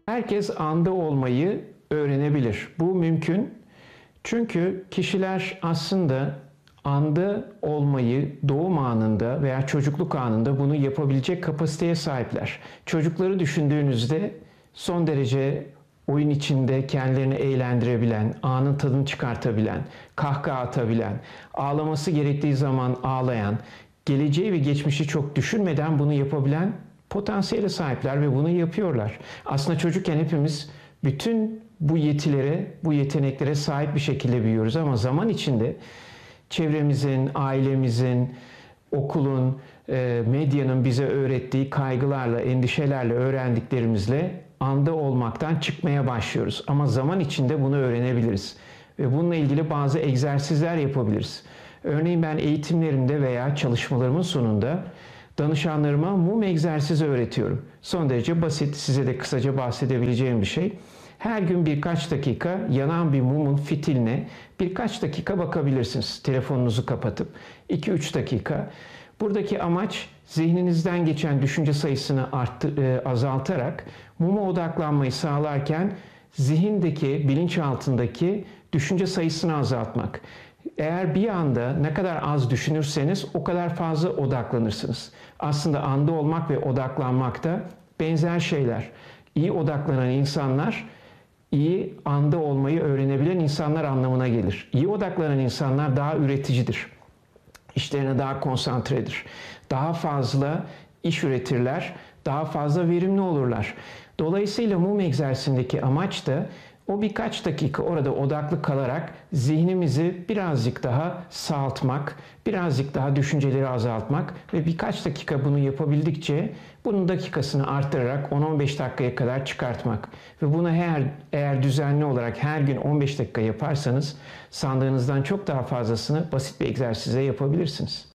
Herkes anda olmayı öğrenebilir. Bu mümkün. Çünkü kişiler aslında anda olmayı doğum anında veya çocukluk anında bunu yapabilecek kapasiteye sahipler. Çocukları düşündüğünüzde son derece oyun içinde kendilerini eğlendirebilen, anın tadını çıkartabilen, kahkaha atabilen, ağlaması gerektiği zaman ağlayan, geleceği ve geçmişi çok düşünmeden bunu yapabilen potansiyele sahipler ve bunu yapıyorlar. Aslında çocukken hepimiz bütün bu yetilere, bu yeteneklere sahip bir şekilde büyüyoruz ama zaman içinde çevremizin, ailemizin, okulun, medyanın bize öğrettiği kaygılarla, endişelerle, öğrendiklerimizle anda olmaktan çıkmaya başlıyoruz. Ama zaman içinde bunu öğrenebiliriz. Ve bununla ilgili bazı egzersizler yapabiliriz. Örneğin ben eğitimlerimde veya çalışmalarımın sonunda danışanlarıma mum egzersizi öğretiyorum. Son derece basit, size de kısaca bahsedebileceğim bir şey. Her gün birkaç dakika yanan bir mumun fitiline birkaç dakika bakabilirsiniz. Telefonunuzu kapatıp 2-3 dakika. Buradaki amaç zihninizden geçen düşünce sayısını azaltarak muma odaklanmayı sağlarken zihindeki, bilinçaltındaki düşünce sayısını azaltmak. Eğer bir anda ne kadar az düşünürseniz o kadar fazla odaklanırsınız. Aslında anda olmak ve odaklanmak da benzer şeyler. İyi odaklanan insanlar iyi anda olmayı öğrenebilen insanlar anlamına gelir. İyi odaklanan insanlar daha üreticidir. İşlerine daha konsantredir. Daha fazla iş üretirler, daha fazla verimli olurlar. Dolayısıyla mum egzersizindeki amaç da o birkaç dakika orada odaklı kalarak zihnimizi birazcık daha sağaltmak, birazcık daha düşünceleri azaltmak ve birkaç dakika bunu yapabildikçe bunun dakikasını arttırarak 10-15 dakikaya kadar çıkartmak. Ve bunu eğer düzenli olarak her gün 15 dakika yaparsanız sandığınızdan çok daha fazlasını basit bir egzersize yapabilirsiniz.